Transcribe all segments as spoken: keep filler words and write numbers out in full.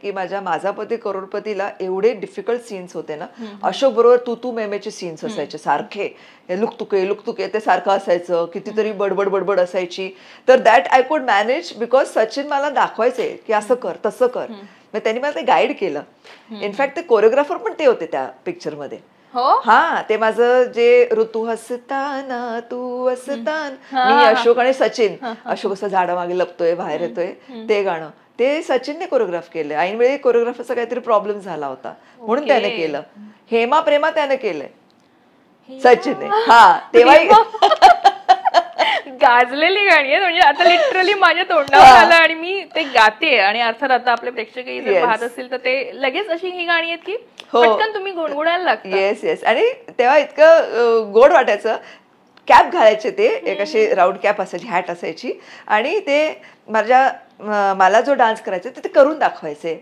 की माझ्या माझा पती करोडपतीला एवढे डिफिकल्ट सीन्स होते ना, अशोक बरोबर तू तू मेमेचे सीन्स असायचे सारखे, लुकतुके लुकतुके ते सारखं असायचं, कितीतरी बडबड बडबड असायची. तर that I could manage because Sachin मला दाखवायचे की असं कर तसं कर. मग त्यांनी मला ते गाईड केलं. इनफॅक्ट ते कोरिओग्राफर पण ते होते त्या पिक्चरमध्ये. हा, ते माझं जे ऋतू हसताना तू हसतान, मी अशोक आणि सचिन, अशोक असं झाडामागे लपतोय बाहेर येतोय, ते गाणं ते सचिनने कोरिओग्राफ केलंय. ऐनवेळी कोरिओग्राफरचा काहीतरी प्रॉब्लेम झाला होता म्हणून त्याने केलं. हेमा प्रेमा त्याने केलंय सचिनने. हा, तेव्हा गाजलेली गाणी आहेत म्हणजे आता लिटरली माझ्या तोंडावर आलं आणि मी ते गाते. आणि अर्थात आता आपले प्रेक्षकही जर पाहत असतील तर ते लगेच अशी ही गाणी आहेत की पटकन तुम्ही गुणगुणायला लागता. Yes yes. आणि तेव्हा इतकं गोड वाटायचं. कॅप घालायचे, ते एक अशी राऊंड कॅप असायची, हॅट असायची, आणि ते माझ्या मला जो डान्स करायचा ते करून दाखवायचे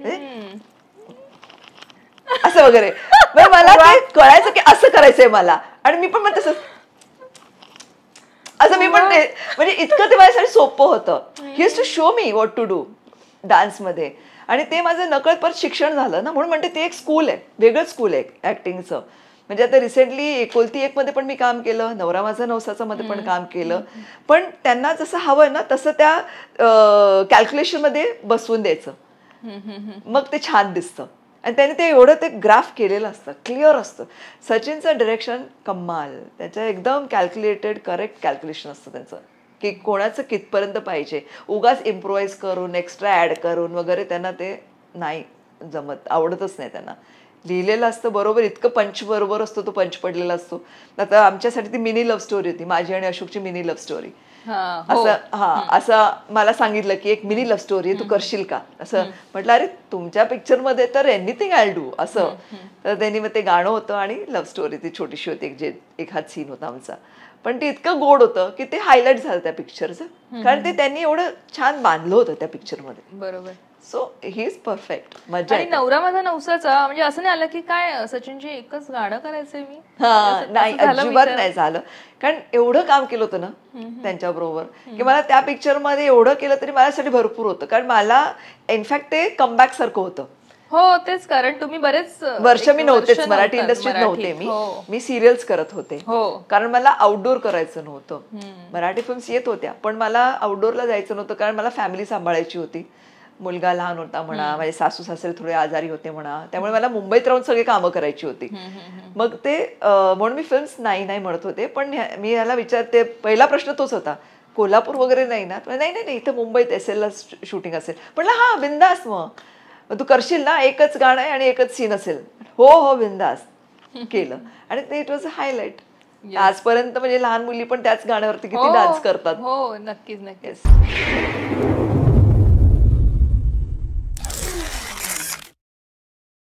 असं वगैरे. मला ते कळायचं की असं करायचंय मला, आणि मी पण मग तसं असं मी पण ते म्हणजे इतकं ते माझ्यासाठी सोपं होतं. He has to show me what to do डान्समध्ये. आणि ते माझं नकळत परत शिक्षण झालं ना, म्हणून म्हणते ते एक स्कूल आहे, वेगळंच स्कूल आहे ऍक्टिंगचं. म्हणजे आता रिसेंटली एकोलती एक मध्ये पण मी काम केलं, नवरा माझा नवसाचा मध्ये पण काम केलं. पण त्यांना जसं हवं ना तसं त्या कॅल्क्युलेशन मध्ये बसवून द्यायचं, मग ते छान दिसतं. आणि त्याने ते एवढं ते ग्राफ केलेलं असतं, क्लिअर असतं. सचिनचं डिरेक्शन कमाल, त्याचं एकदम कॅल्क्युलेटेड करेक्ट कॅल्क्युलेशन असतं त्यांचं, की कोणाचं कितपर्यंत पाहिजे. उगाच इम्प्रोवाइज करून एक्स्ट्रा ॲड करून वगैरे त्यांना ते नाही जमत, आवडतच नाही त्यांना. लिहिलेलं असतं बरोबर, इतकं पंच बरोबर असतो, तो पंच पडलेला असतो. आता आमच्यासाठी ती मिनी लव्ह स्टोरी होती, माझी आणि अशोकची मिनी लव्ह स्टोरी. असं हा असं मला सांगितलं की एक मिनी लव्ह स्टोरी तू करशील का, असं म्हटलं. अरे तुमच्या पिक्चर मध्ये तर एनिथिंग आय डू असं. तर त्यांनी मग ते गाणं होतं आणि लव्ह स्टोरी ती छोटीशी होती, एक जे एखाद सीन होता आमचा. पण ते इतकं गोड होतं की ते हायलाइट झालं त्या पिक्चरचं, कारण ते त्यांनी एवढं छान बांधलं होतं त्या पिक्चरमध्ये. बरोबर. So he is perfect. मजा. आणि नवरा माझा नवसाचा म्हणजे असं नाही आलं की काय सचिनची एकच गाणं करायचंय मी. हा, नाही अजिबात नाही झालं. कारण एवढं काम केलं होतं ना त्यांच्याबरोबर की मला त्या पिक्चरमध्ये एवढं केलं तरी माझ्यासाठी भरपूर होतं. कारण मला इनफॅक्ट ते कमबॅक सारखं होतं. हो तेच, कारण तुम्ही बरेच वर्ष मी नव्हतेच मराठी इंडस्ट्रीत नव्हते. मी मी सिरियल्स करत होते, कारण मला आउटडोर करायचं नव्हतं. मराठी फिल्म्स येत होत्या पण मला आउटडोरला जायचं नव्हतं, कारण मला फॅमिली सांभाळायची होती. मुलगा लहान होता म्हणा, माझे सासू सासरे थोडे आजारी होते म्हणा, त्यामुळे मला मुंबईत राहून सगळी कामं करायची होती. मग ते म्हणून मी फिल्म्स नाही नाही म्हणत होते. पण मी याला विचारते, पहिला प्रश्न तोच होता, कोल्हापूर वगैरे नाही ना. नाही नाही नाही इथं मुंबईत एस एल ला शूटिंग असेल. म्हटलं हा बिंदास, मग तू करशील ना, एकच गाणं आहे आणि एकच सीन असेल. हो हो बिंदास केलं. आणि ते इट वॉज अ हायलाइट. आजपर्यंत म्हणजे लहान मुली पण त्याच गाण्यावरती किती डान्स करतात. हो नक्कीच नक्कीच.